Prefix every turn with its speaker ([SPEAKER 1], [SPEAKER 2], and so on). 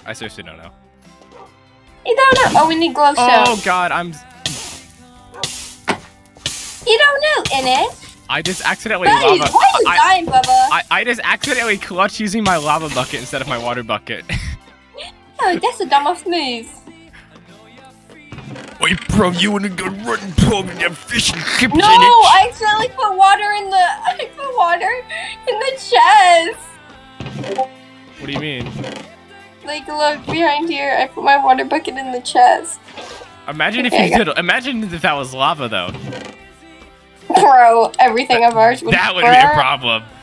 [SPEAKER 1] I seriously don't know.
[SPEAKER 2] You don't know. Oh, we need glowstone.
[SPEAKER 1] Oh God,
[SPEAKER 2] You don't know, innit?
[SPEAKER 1] I just accidentally
[SPEAKER 2] Buddy,
[SPEAKER 1] lava.
[SPEAKER 2] why are you dying, Bubba?
[SPEAKER 1] I just accidentally clutched using my lava bucket instead of my water bucket.
[SPEAKER 2] Oh, that's a dumbass move.
[SPEAKER 1] Wait, bro, you wanna go run pub and have fish and chips
[SPEAKER 2] No, I accidentally put water in the. I put water in the chest.
[SPEAKER 1] What do you mean?
[SPEAKER 2] Like, look behind here. I put my water bucket in the chest.
[SPEAKER 1] Imagine if you did. Imagine if that was lava, though.
[SPEAKER 2] Bro, everything of ours would
[SPEAKER 1] That would
[SPEAKER 2] burn.
[SPEAKER 1] be a problem.